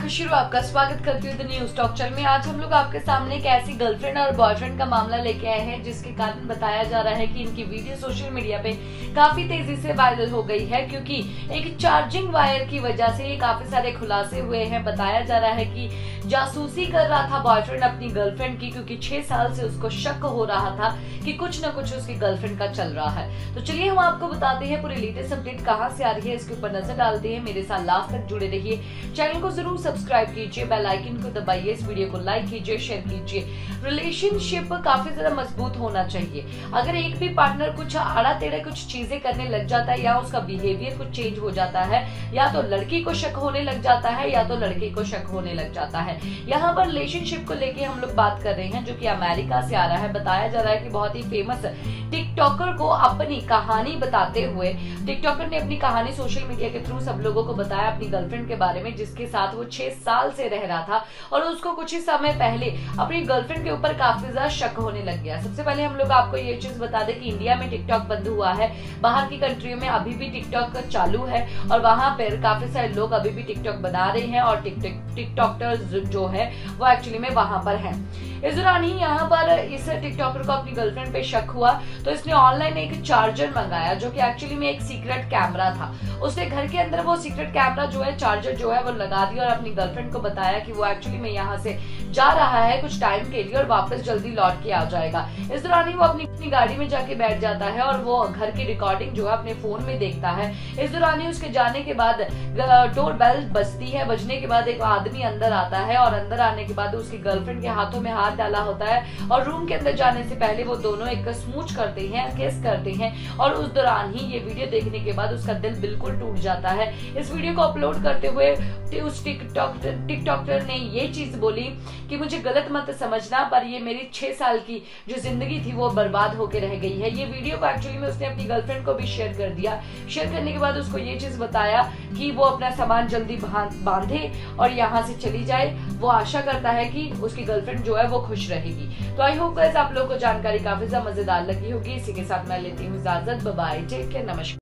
खुशी आपका स्वागत करती हूँ द न्यूज टॉक चैनल में। आज हम लोग आपके सामने एक ऐसी गर्लफ्रेंड और बॉयफ्रेंड का मामला लेके आए हैं जिसके कारण बताया जा रहा है कि इनकी वीडियो सोशल मीडिया पे काफी तेजी से वायरल हो गई है, क्योंकि एक चार्जिंग वायर की वजह से काफी सारे खुलासे हुए हैं। बताया जा रहा है कि जासूसी कर रहा था बॉयफ्रेंड अपनी गर्लफ्रेंड की, क्योंकि 6 साल से उसको शक हो रहा था कि कुछ न कुछ उसकी गर्लफ्रेंड का चल रहा है। तो चलिए हम आपको बताते हैं पूरी लेटेस्ट अपडेट कहाँ से आ रही है, इसके ऊपर नजर डालते हैं। मेरे साथ लास्ट तक जुड़े रहिए, चैनल को जरूर सब्सक्राइब कीजिए, बेल आइकन को दबाइए, इस वीडियो को लाइक कीजिए, शेयर कीजिए। रिलेशनशिप काफी ज्यादा मजबूत होना चाहिए। अगर एक भी पार्टनर कुछ आड़ा टेढ़े कुछ चीजें करने लग जाता है या उसका बिहेवियर कुछ चेंज हो जाता है, या तो लड़की को शक होने लग जाता है या तो लड़के को शक होने लग जाता है। यहाँ पर रिलेशनशिप को लेके हम लोग बात कर रहे हैं जो कि अमेरिका से आ रहा है। बताया जा रहा है कि बहुत ही फेमस टिकटॉकर को अपनी कहानी बताते हुए टिकटॉकर ने अपनी कहानी सोशल मीडिया के थ्रू सब लोगों को बताया अपनी गर्लफ्रेंड के बारे में, जिसके साथ वो 6 साल से रह रहा था और उसको कुछ ही समय पहले अपनी गर्लफ्रेंड के ऊपर काफी ज्यादा शक होने लग गया। सबसे पहले हम लोग आपको ये चीज बता दें कि इंडिया में टिकटॉक बंद हुआ है, बाहर की कंट्रियों में अभी भी टिकटॉक चालू है और वहां पर काफी सारे लोग अभी भी टिकटॉक बना रहे हैं और टिकटॉकर्स जो है वो एक्चुअली में वहां पर है। इस दौरान ही यहाँ पर इस टिकटॉकर को अपनी गर्लफ्रेंड पे शक हुआ तो इसने ऑनलाइन एक चार्जर मंगाया जो कि एक्चुअली में एक सीक्रेट कैमरा था। उसने घर के अंदर वो सीक्रेट कैमरा जो है, चार्जर जो है वो लगा दिया और अपनी गर्लफ्रेंड को बताया कि वो एक्चुअली में यहाँ से जा रहा है कुछ टाइम के लिए और वापस जल्दी लौट के आ जाएगा। इस दौरान ही वो अपनी गाड़ी में जाके बैठ जाता है और वो घर की रिकॉर्डिंग जो है अपने फोन में देखता है। इस दौरान ही उसके जाने के बाद डोर बेल बजती है, बजने के बाद एक आदमी अंदर आता है और अंदर आने के बाद उसकी गर्लफ्रेंड के हाथों में हाथ डाला होता है और रूम के अंदर जाने से पहले वो दोनों एक स्मूच करते हैं, किस करते हैं और उस दौरान ही ये वीडियो देखने के बाद उसका दिल बिल्कुल टूट जाता है। इस वीडियो को अपलोड करते हुए उस टिकटॉकर ने ये चीज बोली कि मुझे गलत मत समझना, पर ये मेरी 6 साल की जो जिंदगी थी वो बर्बाद होकर रह गई है। ये वीडियो को एक्चुअली में उसने अपनी गर्लफ्रेंड को भी शेयर कर दिया। शेयर करने के बाद उसको ये चीज बताया कि वो अपना सामान जल्दी बांधे और यहाँ से चली जाए। वो आशा करता है कि उसकी गर्लफ्रेंड जो है वो खुश रहेगी। तो आई होप गाइस आप लोगों को जानकारी काफी ज्यादा मजेदार लगी होगी। इसी के साथ मैं लेती हूँ इजाजत, बाय बाय, टेक केयर, नमस्कार।